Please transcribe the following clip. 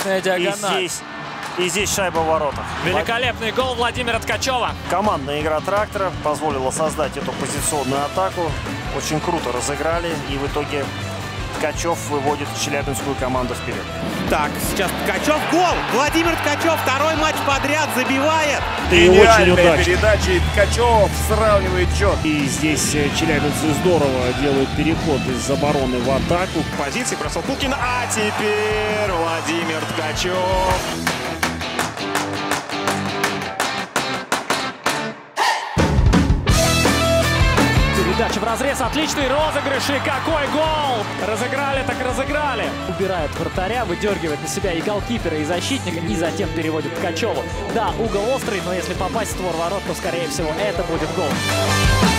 Отличная диагональ. И здесь шайба в воротах. Великолепный гол Владимира Ткачева. Командная игра трактора позволила создать эту позиционную атаку. Очень круто разыграли. И в итоге Ткачев выводит челябинскую команду вперед. Так, сейчас Ткачев. Гол! Владимир Ткачев второй матч подряд забивает. И очень удачно. Передача, и Ткачев сравнивает счет. И здесь челябинцы здорово делают переход из обороны в атаку. Позиции бросал Кукин, а теперь Владимир Ткачев. Передача в разрез, отличный розыгрыш, и какой гол! Разыграли, так разыграли. Убирает вратаря, выдергивает на себя и голкипера, и защитника, и затем переводит Ткачеву. Да, угол острый, но если попасть в створ ворот, то, скорее всего, это будет гол.